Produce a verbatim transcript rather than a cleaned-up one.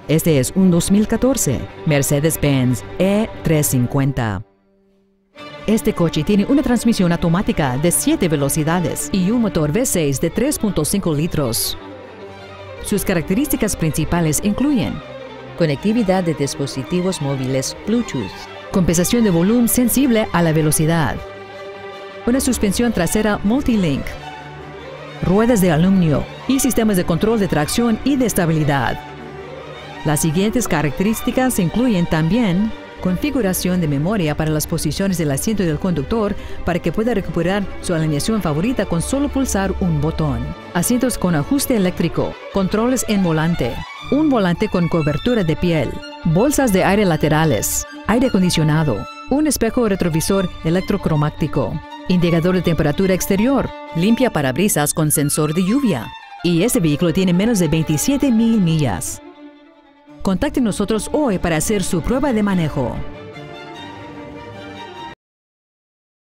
Este es un dos mil catorce Mercedes-Benz E trescientos cincuenta. Este coche tiene una transmisión automática de siete velocidades y un motor V seis de tres punto cinco litros. Sus características principales incluyen conectividad de dispositivos móviles Bluetooth, compensación de volumen sensible a la velocidad, una suspensión trasera Multilink, ruedas de aluminio y sistemas de control de tracción y de estabilidad. Las siguientes características incluyen también configuración de memoria para las posiciones del asiento del conductor para que pueda recuperar su alineación favorita con solo pulsar un botón, asientos con ajuste eléctrico, controles en volante, un volante con cobertura de piel, bolsas de aire laterales, aire acondicionado, un espejo retrovisor electrocromático, indicador de temperatura exterior, limpia parabrisas con sensor de lluvia. Y este vehículo tiene menos de veintisiete mil millas. Contacte nosotros hoy para hacer su prueba de manejo.